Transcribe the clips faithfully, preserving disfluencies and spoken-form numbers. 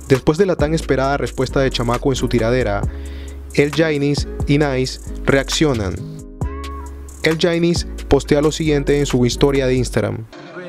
Después de la tan esperada respuesta de Chamaco en su tiradera, El Jainis y Nice reaccionan. El Jainis postea lo siguiente en su historia de Instagram.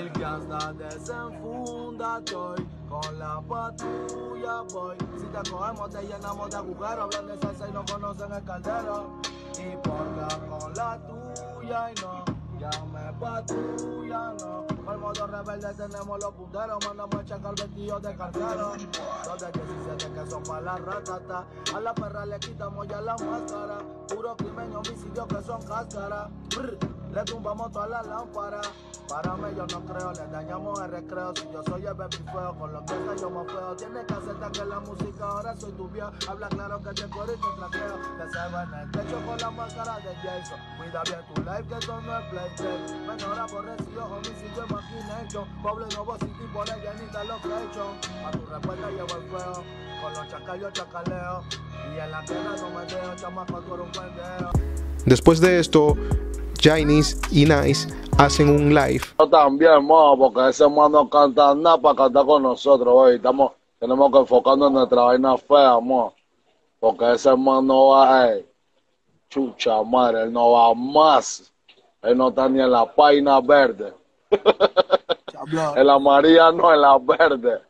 Llame patrulla, no. Por el modo rebelde tenemos los punteros. Mandamos a checar vestidos de cartero. Los de diecisiete que son para la ratata. A la perra le quitamos ya la máscara. Puro crimen y homicidio que son cáscara. Brr, le tumbamos toda la lámpara. Párame, yo no creo, le dañamos el recreo. Si yo soy el baby feo, con los pies yo me feo. Tienes que aceptar que la música ahora soy tu viejo. Habla claro que te corro y te traqueo. Que se va en el techo con la máscara de Jason. Cuida bien tu life, que esto no es play. Menor aborrecido, homicidio y maquination. Pobre Novo City, por ella ni te lo hecho. A tu respuesta llevo el fuego. Con los chacallos chacaleo. Y en la tierra no me dejo, chamaco, tú eres un pendejo. Después de esto, Jainis y Nice hacen un live. Yo también, mo, porque ese man no canta nada para cantar con nosotros, hoy. Estamos, tenemos que enfocarnos en nuestra vaina fea, mo. Porque ese man no va, eh. Chucha madre, él no va más. Él no está ni en la página verde. En la amarilla no, en la verde.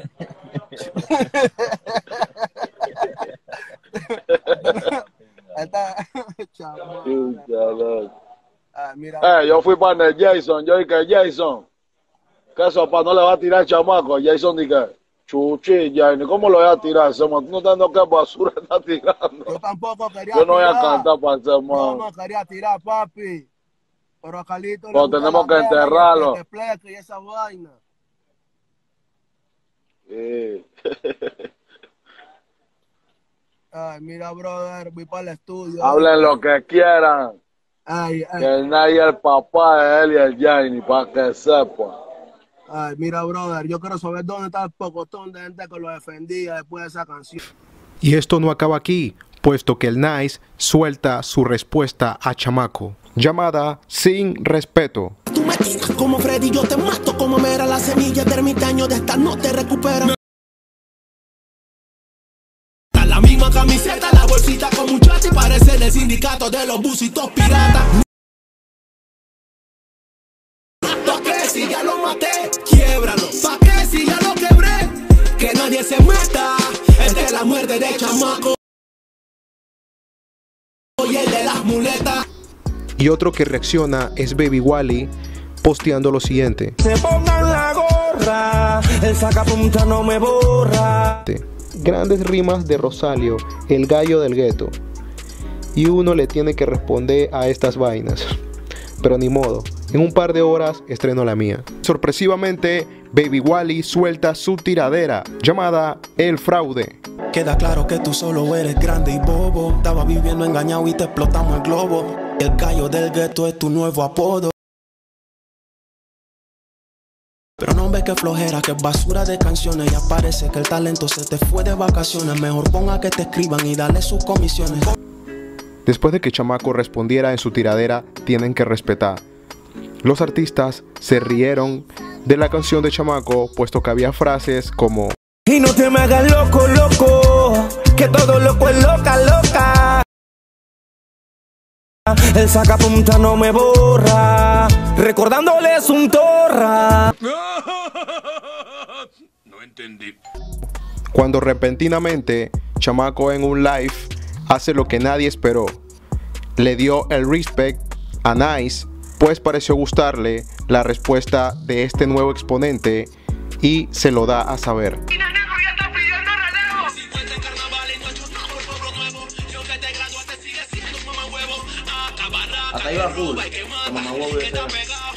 Ah, mira. Eh, yo fui para el Jason, yo dije, Jason, ¿qué sopa no le va a tirar chamaco? Jason dije, chuchi, Jaini, ¿cómo lo voy a tirar ese man? Tú no estás dando qué basura está tirando. Yo tampoco quería Yo no voy tirar. a cantar para ese man. Yo no quería tirar, papi. Pero a Carlito Pero tenemos que enterrarlo. Y, y esa vaina. Sí. Ay, mira, brother, voy para el estudio. Hablen lo que quieran. Ay, ay. Que nadie es el papá de él y el Jaini, para que sepa. Ay, mira, brother, yo quiero saber dónde está el pocotón de gente que lo defendía después de esa canción. Y esto no acaba aquí, puesto que el Nice suelta su respuesta a Chamaco, llamada Sin Respeto. Tú me tiras como Freddy, yo te mato como mera. La semilla de ermitaño de esta no te recupera. La misma camiseta, la bolsita con muchacha y parece el sindicato de los busitos piratas. ¿Pa' qué si ya lo maté? Quiebralo. ¿Pa' qué si ya lo quebré? Que nadie se meta. El de la muerte de Chamaco y el de las muletas. Y otro que reacciona es Baby Wally, posteando lo siguiente. Se pongan la gorra, el sacapunta no me borra. Grandes rimas de Rosalio, el gallo del gueto. Y uno le tiene que responder a estas vainas. Pero ni modo, en un par de horas estreno la mía. Sorpresivamente, Baby Wally suelta su tiradera, llamada El Fraude. Queda claro que tú solo eres grande y bobo. Estaba viviendo engañado y te explotamos el globo. El gallo del gueto es tu nuevo apodo. Pero no ves que flojera, que es basura de canciones. Ya parece que el talento se te fue de vacaciones. Mejor ponga que te escriban y dale sus comisiones. Después de que Chamaco respondiera en su tiradera, tienen que respetar. Los artistas se rieron de la canción de Chamaco, puesto que había frases como: y no te me hagas loco, loco, que todo loco es loca, loca. El sacapunta no me borra, recordándoles un torra. No entendí. Cuando repentinamente Chamaco en un live hace lo que nadie esperó. Le dio el respect a Nice, pues pareció gustarle la respuesta de este nuevo exponente y se lo da a saber. Hasta ahí va full. Mamá huevo de cero.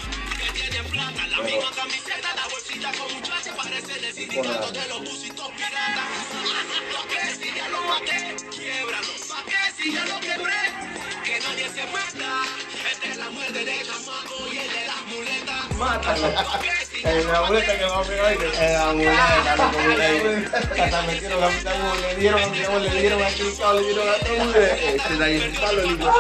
Mátalo. En la muleta que va a pegar ahí. En la muleta, no como le hasta metieron la mitad, le dieron, le dieron aquí, le dieron a todo. Este de ahí el palo, el hijo.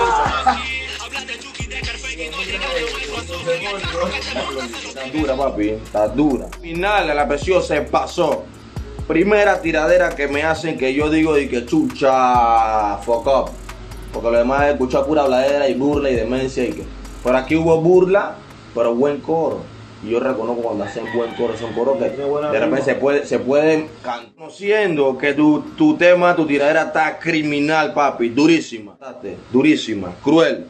Está dura, papi, está dura. Final, la presión se pasó. primera tiradera que me hacen que yo digo de que chucha, fuck up. Porque lo demás es escuchar pura habladera y burla y demencia y que por aquí hubo burla, pero buen coro. Y yo reconozco cuando hacen buen coro, son coros que de repente se, puede, se pueden cantar. Conociendo que tu, tu tema, tu tiradera está criminal, papi, durísima, durísima, cruel.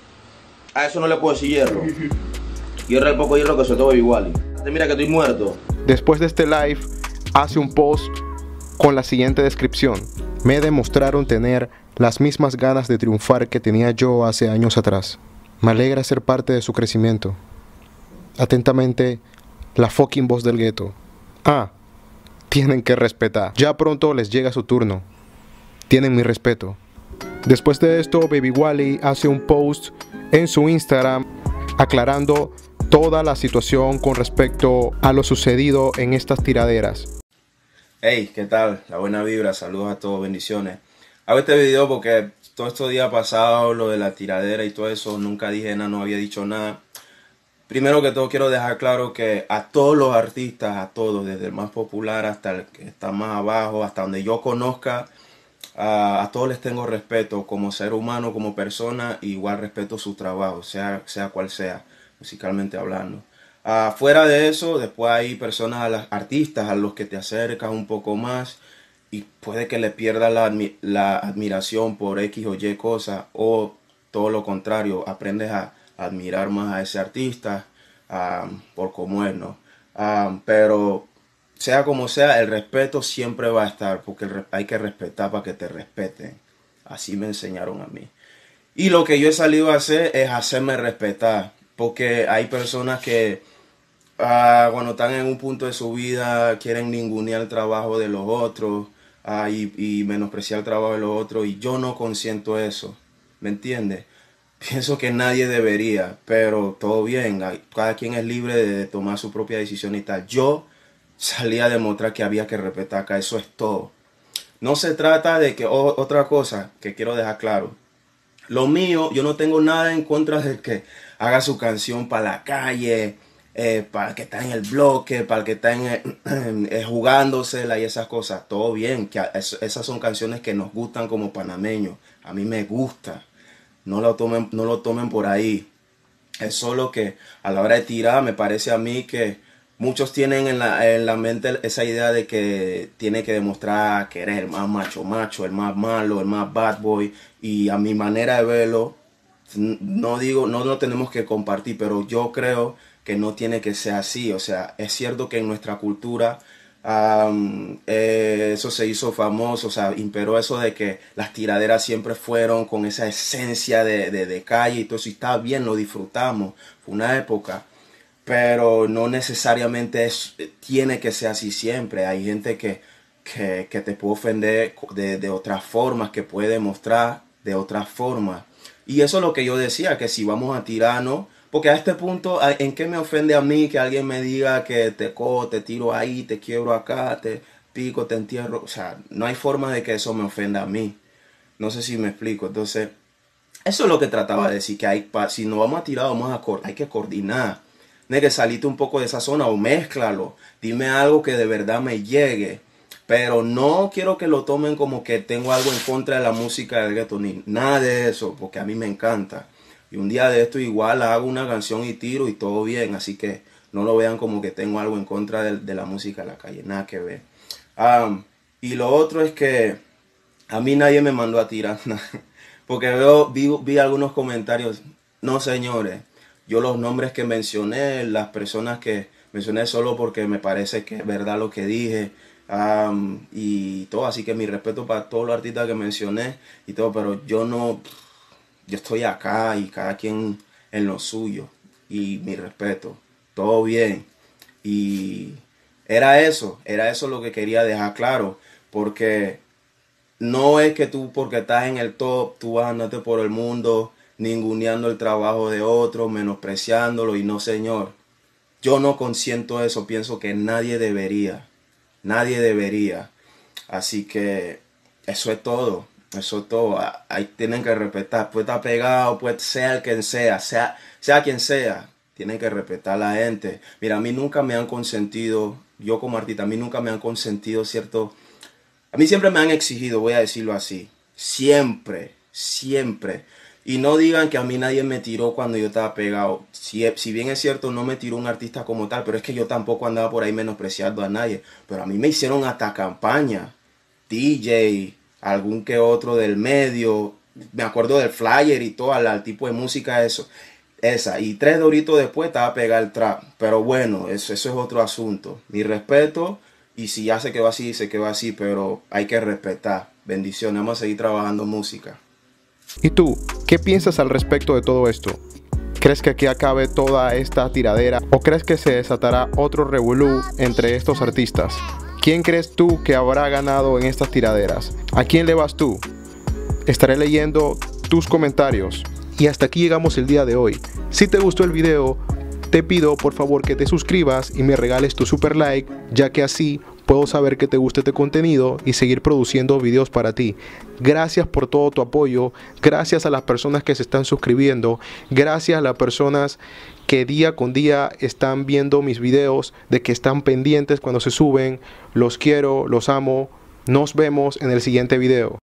A eso no le puedo decir hierro. Hierro el poco hierro que soltó Baby Wally. Mira que estoy muerto. Después de este live, hace un post con la siguiente descripción. Me demostraron tener las mismas ganas de triunfar que tenía yo hace años atrás. Me alegra ser parte de su crecimiento. Atentamente, la fucking voz del gueto. Ah, tienen que respetar. Ya pronto les llega su turno. Tienen mi respeto. Después de esto, Baby Wally hace un post en su Instagram aclarando toda la situación con respecto a lo sucedido en estas tiraderas. Hey, ¿qué tal? La buena vibra, saludos a todos, bendiciones. Hago este video porque todos estos días pasados, lo de la tiradera y todo eso, nunca dije nada, no había dicho nada. Primero que todo quiero dejar claro que a todos los artistas, a todos, desde el más popular hasta el que está más abajo, hasta donde yo conozca, a, a todos les tengo respeto como ser humano, como persona, igual respeto su trabajo, sea, sea cual sea, musicalmente hablando. Uh, fuera de eso, después hay personas, a las artistas a los que te acercas un poco más y puede que le pierdas la, admi la admiración por X o Y cosa, o todo lo contrario, aprendes a admirar más a ese artista um, por cómo es, ¿no? Um, pero sea como sea, el respeto siempre va a estar, porque el, hay que respetar para que te respeten. Así me enseñaron a mí. Y lo que yo he salido a hacer es hacerme respetar, porque hay personas que uh, cuando están en un punto de su vida quieren ningunear el trabajo de los otros uh, y, y menospreciar el trabajo de los otros, y yo no consiento eso, ¿me entiendes? Pienso que nadie debería, pero todo bien, cada quien es libre de tomar su propia decisión y tal. Yo salí a demostrar que había que respetar acá, eso es todo. No se trata de que, oh, otra cosa que quiero dejar claro, lo mío, yo no tengo nada en contra de que haga su canción para la calle, eh, para el que está en el bloque, para el que está en, eh, jugándosela y esas cosas, todo bien, que es, esas son canciones que nos gustan como panameños, a mí me gusta. No lo tomen, no lo tomen por ahí. Es solo que a la hora de tirar me parece a mí que muchos tienen en la, en la mente esa idea de que tiene que demostrar que eres el más macho macho, el más malo, el más bad boy. Y a mi manera de verlo, no digo, no lo tenemos que compartir, pero yo creo que no tiene que ser así. O sea, es cierto que en nuestra cultura Um, eh, eso se hizo famoso, o sea, imperó eso de que las tiraderas siempre fueron con esa esencia de, de, de calle y todo eso, y está bien, lo disfrutamos, fue una época, pero no necesariamente es, tiene que ser así siempre. Hay gente que, que, que te puede ofender de, de otras formas, que puede demostrar de otras formas, y eso es lo que yo decía, que si vamos a tirarnos, porque a este punto, ¿en qué me ofende a mí que alguien me diga que te cojo, te tiro ahí, te quiebro acá, te pico, te entierro? O sea, no hay forma de que eso me ofenda a mí. No sé si me explico. Entonces, eso es lo que trataba de decir, que hay, si nos vamos a tirar, vamos a hay que coordinar. Tienes que salirte un poco de esa zona o mézclalo. Dime algo que de verdad me llegue. Pero no quiero que lo tomen como que tengo algo en contra de la música del gueto, ni nada de eso, porque a mí me encanta. Y un día de esto igual hago una canción y tiro y todo bien. Así que no lo vean como que tengo algo en contra de, de la música de la calle. Nada que ver. Um, y lo otro es que a mí nadie me mandó a tirar. Porque veo, vi, vi algunos comentarios. No, señores. Yo los nombres que mencioné, las personas que mencioné solo porque me parece que es verdad lo que dije. Um, y todo. Así que mi respeto para todos los artistas que mencioné y todo. Pero yo no... Yo estoy acá y cada quien en lo suyo. Y mi respeto. Todo bien. Y era eso. Era eso lo que quería dejar claro. Porque no es que tú, porque estás en el top, tú vas a andarte por el mundo ninguneando el trabajo de otro, menospreciándolo. Y no, señor. Yo no consiento eso. Pienso que nadie debería. Nadie debería. Así que eso es todo. Eso es todo. Ahí tienen que respetar. Puede estar pegado, puede ser quien sea, sea, sea quien sea. Tienen que respetar a la gente. Mira, a mí nunca me han consentido yo como artista, a mí nunca me han consentido cierto... A mí siempre me han exigido, voy a decirlo así. Siempre, siempre. Y no digan que a mí nadie me tiró cuando yo estaba pegado. Si, si bien es cierto, no me tiró un artista como tal, pero es que yo tampoco andaba por ahí menospreciando a nadie. Pero a mí me hicieron hasta campaña. D J, algún que otro del medio. Me acuerdo del flyer y todo, al tipo de música, eso. Esa. Y tres doritos después estaba pegado el trap. Pero bueno, eso, eso es otro asunto. Mi respeto. Y si ya se quedó así, se quedó así. Pero hay que respetar. Bendiciones. Vamos a seguir trabajando música. ¿Y tú, qué piensas al respecto de todo esto? ¿Crees que aquí acabe toda esta tiradera o crees que se desatará otro revolú entre estos artistas? ¿Quién crees tú que habrá ganado en estas tiraderas? ¿A quién le vas tú? Estaré leyendo tus comentarios. Y hasta aquí llegamos el día de hoy. Si te gustó el video, te pido por favor que te suscribas y me regales tu super like, ya que así puedo saber que te gusta este contenido y seguir produciendo videos para ti. Gracias por todo tu apoyo, gracias a las personas que se están suscribiendo, gracias a las personas que día con día están viendo mis videos, de que están pendientes cuando se suben. Los quiero, los amo, nos vemos en el siguiente video.